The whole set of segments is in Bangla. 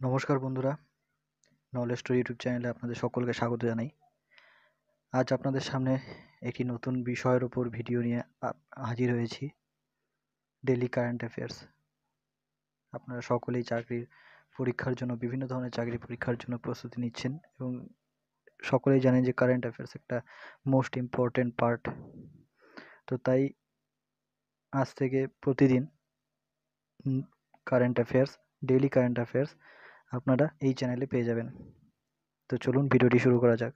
নমস্কার বন্ধুরা, নলেজ স্টোরি ইউটিউব চ্যানেলে আপনাদের সকলকে স্বাগত জানাই। আজ আপনাদের সামনে একটি নতুন বিষয়ের উপর ভিডিও নিয়ে হাজির হয়েছি, ডেইলি কারেন্ট অ্যাফেয়ার্স। আপনারা সকলেই চাকরির পরীক্ষার জন্য বিভিন্ন ধরনের চাকরি পরীক্ষার জন্য প্রস্তুতি নিচ্ছেন এবং সকলেই জানেন যে কারেন্ট অ্যাফেয়ার্স একটা মোস্ট ইম্পর্টেন্ট পার্ট। তো তাই আজ থেকে প্রতিদিন current affairs, daily current affairs আপনারা এই চ্যানেলে পেয়ে যাবেন। তো চলুন ভিডিওটি শুরু করা যাক।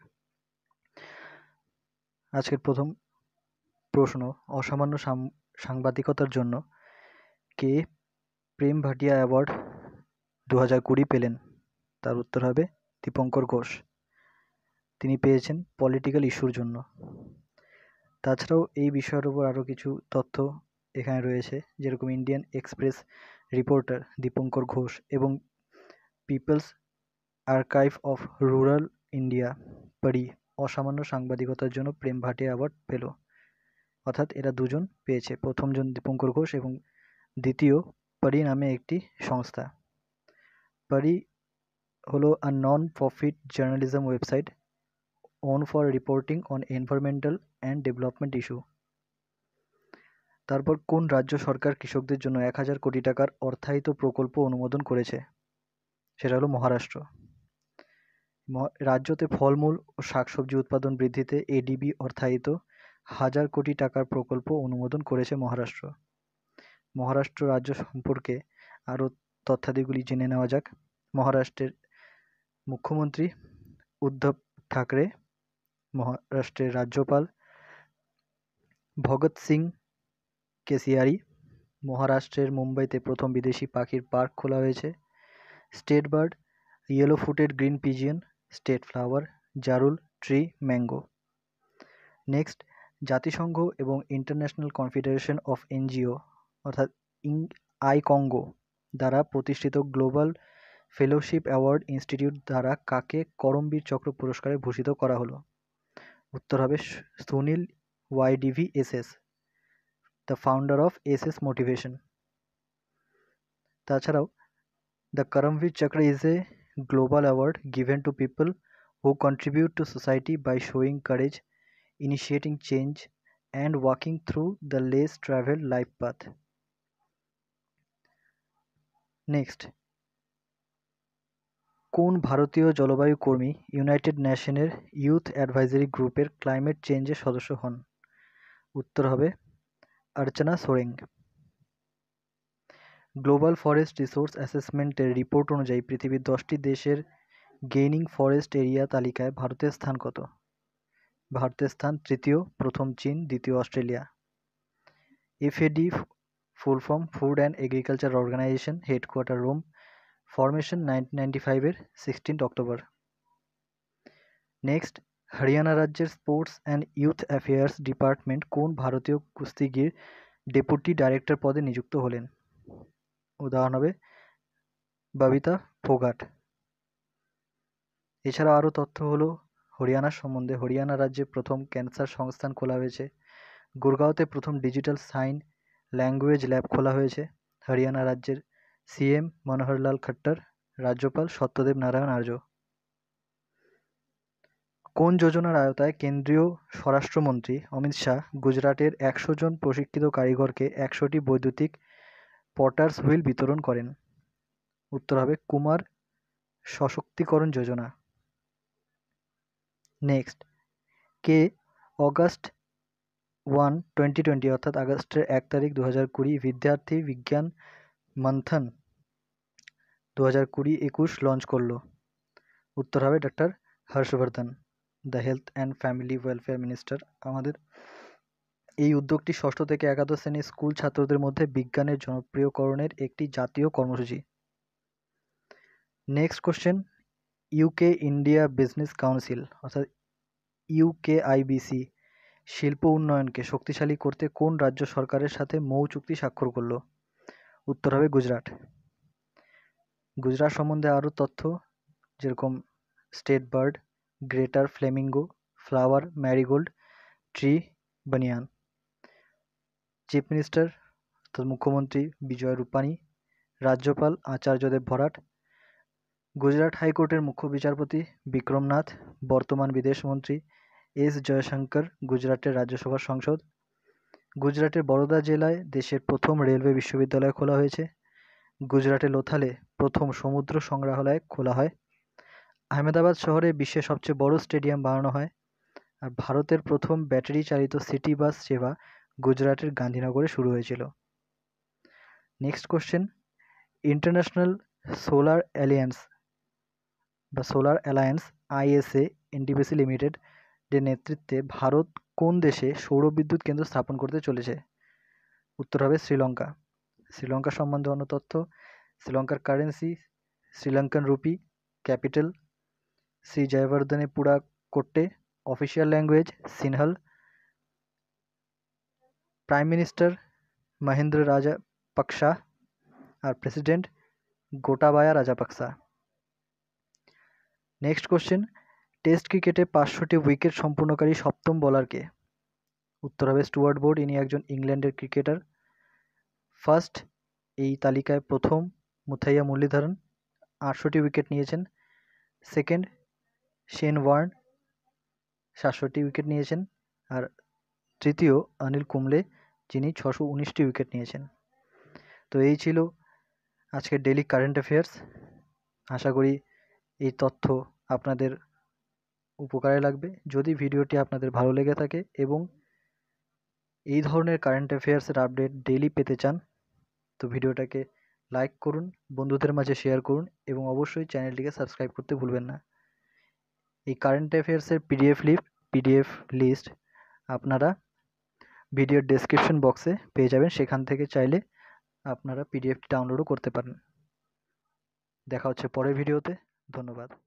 আজকের প্রথম প্রশ্ন, অসামান্য সাংবাদিকতার জন্য কে প্রেম ভাটিয়া অ্যাওয়ার্ড 2020 পেলেন? তার উত্তর হবে দীপঙ্কর ঘোষ। তিনি পেয়েছেন পলিটিক্যাল ইস্যুর জন্য। তাছাড়াও এই বিষয়ের উপর আরও কিছু তথ্য এখানে রয়েছে, যেরকম Indian Express reporter Dipankar Ghosh এবং people's archive of rural India PARI অসামান্য সাংবাদিকতার জন্য প্রেম ভাটিয়া অ্যাওয়ার্ড পেল। অর্থাৎ এরা দুজন পেয়েছে, প্রথমজন দীপঙ্কর ঘোষ এবং দ্বিতীয় পরি নামে একটি সংস্থা। পরি হলো a non profit journalism website own for reporting on environmental and development issue. তারপর কোন রাজ্য সরকার কৃষকদের জন্য 1000 কোটি টাকার অর্থায়িত প্রকল্প অনুমোদন করেছে? সেটা হলো মহারাষ্ট্র। রাজ্যতে ফলমূল ও শাকসবজি উৎপাদন বৃদ্ধিতে এডিবি অর্থায়িত 1000 কোটি টাকার প্রকল্প অনুমোদন করেছে মহারাষ্ট্র। মহারাষ্ট্র রাজ্য সম্পর্কে আরও তথ্যাদিগুলি জেনে নেওয়া যাক। মহারাষ্ট্রের মুখ্যমন্ত্রী উদ্ধব ঠাকরে, মহারাষ্ট্রের রাজ্যপাল ভগৎ সিং কেশিয়ারি, মহারাষ্ট্রের মুম্বাইতে প্রথম বিদেশি পাখির পার্ক খোলা হয়েছে, state bird yellow footed green pigeon, state flower jarul tree mango. Next, জাতিসংঘ এবং ইন্টারন্যাশনাল কনফেডারেশন অফ এনজিও অর্থাৎ আইকঙ্গো দ্বারা প্রতিষ্ঠিত গ্লোবাল ফেলোশিপ অ্যাওয়ার্ড ইনস্টিটিউট দ্বারা কাকে করমবীর চক্র পুরস্কারে ভূষিত করা হলো? উত্তর হবে সুনীল ওয়াইডিভি SS, the founder of SS motivation. তাছাড়াও the Karmaveer Chakra is a global award given to people who contribute to society by showing courage, initiating change and walking through the less travel life path. Next, কোন ভারতীয় জলবায়ু কর্মী ইউনাইটেড নেশনের ইউথ অ্যাডভাইজারি গ্রুপের ক্লাইমেট চেঞ্জের সদস্য হন? উত্তর হবে Archana Soreng. Global forest resource অ্যাসেসমেন্টের রিপোর্ট অনুযায়ী পৃথিবীর 10টি দেশের গেইনিং ফরেস্ট এরিয়া তালিকায় ভারতের স্থান কত? ভারতের স্থান তৃতীয়, প্রথম চীন, দ্বিতীয় Australia. FAO full form food and agriculture organization, headquarter Rome, formation 1995-এর 16 অক্টোবর। নেক্সট, হরিয়ানা রাজ্যের sports and youth affairs department কোন ভারতীয় কুস্তিগির ডেপুটি ডাইরেক্টর পদে নিযুক্ত হলেন? উদাহরণ হবে ববিতা ফোগাট। এছাড়া আরও তথ্য হলো হরিয়ানার সম্বন্ধে। হরিয়ানা রাজ্যে প্রথম ক্যান্সার সংস্থান খোলা হয়েছে। গুরগাঁওতে প্রথম ডিজিটাল সাইন ল্যাঙ্গুয়েজ ল্যাব খোলা হয়েছে। হরিয়ানা রাজ্যের সিএম মনোহরলাল খট্টর, রাজ্যপাল সত্যদেব নারায়ণ আর্য। কোন যোজনার আওতায় কেন্দ্রীয় স্বরাষ্ট্রমন্ত্রী অমিত শাহ গুজরাটের 100 জন প্রশিক্ষিত কারিগরকে 100টি বৈদ্যুতিক পটার্স হুইল বিতরণ করেন? উত্তর হবে কুমার সশক্তিকরণ যোজনা। নেক্সট, কে অগাস্ট 1, 2020 অর্থাৎ আগস্টের 1 তারিখ 2020 বিদ্যার্থী বিজ্ঞান মন্থন 2020-21 লঞ্চ করলো? উত্তর হবে doctor Harshvardhan, the health and family welfare minister. আমাদের এই উদ্যোগটি ষষ্ঠ থেকে একাদশ শ্রেণীর স্কুল ছাত্রদের মধ্যে বিজ্ঞানের জনপ্রিয়করণের একটি জাতীয় কর্মসূচি। Next question, UK India business council অর্থাৎ ইউকেআইবিসি শিল্প উন্নয়নকে শক্তিশালী করতে কোন রাজ্য সরকারের সাথে মৌ চুক্তি স্বাক্ষর করল? উত্তর হবে গুজরাট। গুজরাট সম্বন্ধে আরও তথ্য, যেরকম state bird greater flamingo, flower marigold, tree banyan. Chief minister অর্থাৎ মুখ্যমন্ত্রী বিজয় রূপানি, রাজ্যপাল আচার্য দেবভরাট, গুজরাট হাইকোর্টের মুখ্য বিচারপতি বিক্রম নাথ, বর্তমান বিদেশমন্ত্রী এস জয়শঙ্কর গুজরাটের রাজ্যসভার সাংসদ। গুজরাটের বরোদা জেলায় দেশের প্রথম রেলওয়ে বিশ্ববিদ্যালয় খোলা হয়েছে। গুজরাটের লোথালে প্রথম সমুদ্র সংগ্রহালয় খোলা হয়। আহমেদাবাদ শহরে বিশ্বের সবচেয়ে বড় স্টেডিয়াম বানানো হয়। আর ভারতের প্রথম ব্যাটারি চালিত সিটি বাস সেবা গুজরাটের গান্ধীনগরে শুরু হয়েছিল। Next question, international solar alliance বা solar alliance ISA NTPC limited এর নেতৃত্বে ভারত কোন দেশে সৌরবিদ্যুৎ কেন্দ্র স্থাপন করতে চলেছে? উত্তর হবে শ্রীলঙ্কা। শ্রীলঙ্কা সম্বন্ধে অন্য তথ্য, শ্রীলঙ্কার currency Sri Lankan rupee, capital Sri Jayawardenepura Kotte, official language Sinhala, prime minister Mahinda Rajapaksa আর president Gotabaya Rajapaksa. Next question, test ক্রিকেটে 500টি উইকেট সম্পূর্ণকারী সপ্তম বোলার কে? উত্তর হবে স্টুয়ার্ট বোর্ড, ইনি একজন ইংল্যান্ডের ক্রিকেটার। ফার্স্ট এই তালিকায় প্রথম মুথাইয়া মুরলীধরন 800টি উইকেট নিয়েছেন। সেকেন্ড শেন ওয়ার্ন 700টি উইকেট নিয়েছেন। আর তৃতীয় অনিল কুম্বলে, যিনি 619টি উইকেট নিয়েছেন। তো এই ছিল আজকের ডেইলি কারেন্ট অ্যাফেয়ার্স। আশা করি এই তথ্য আপনাদের উপকারে লাগবে। যদি ভিডিওটি আপনাদের ভালো লেগে থাকে এবং এই ধরনের কারেন্ট অ্যাফেয়ার্সের আপডেট ডেইলি পেতে চান, তো ভিডিওটাকে লাইক করুন, বন্ধুদের মাঝে শেয়ার করুন এবং অবশ্যই চ্যানেলটিকে সাবস্ক্রাইব করতে ভুলবেন না। এই কারেন্ট অ্যাফেয়ার্সের পিডিএফ লিস্ট আপনারা ভিডিওর ডেসক্রিপশন বক্সে পেয়ে যাবেন, সেখান থেকে চাইলে আপনারা পিডিএফটি ডাউনলোডও করতে পারেন। দেখা হচ্ছে পরের ভিডিওতে। ধন্যবাদ।